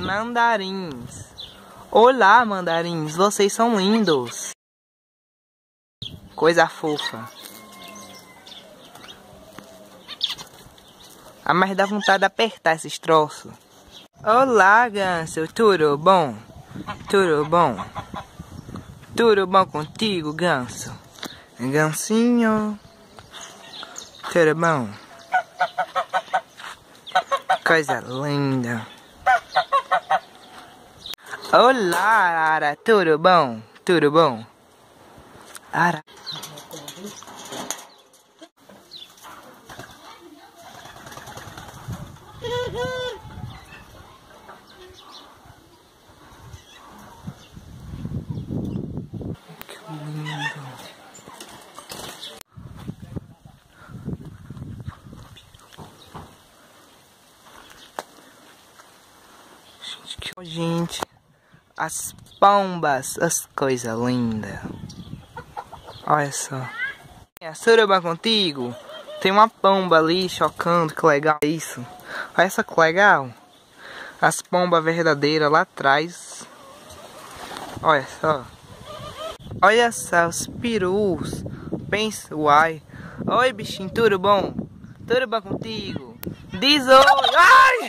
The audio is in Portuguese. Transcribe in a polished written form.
Mandarins. Olá, mandarins, vocês são lindos. Coisa fofa. Ah, mas dá vontade de apertar esses troços. Olá, ganso, tudo bom? Tudo bom? Tudo bom contigo, ganso? Gansinho. Tudo bom? Coisa linda. Olá, Ara, tudo bom? Tudo bom? Ara. Que lindo. Gente, as pombas, as coisas lindas. Olha só. Tudo bom contigo? Tem uma pomba ali chocando, que legal isso. Olha só que legal. As pombas verdadeiras lá atrás. Olha só. Olha só os perus. Pensa, uai. Oi, bichinho, tudo bom? Tudo bom contigo? Diz oi. Ai!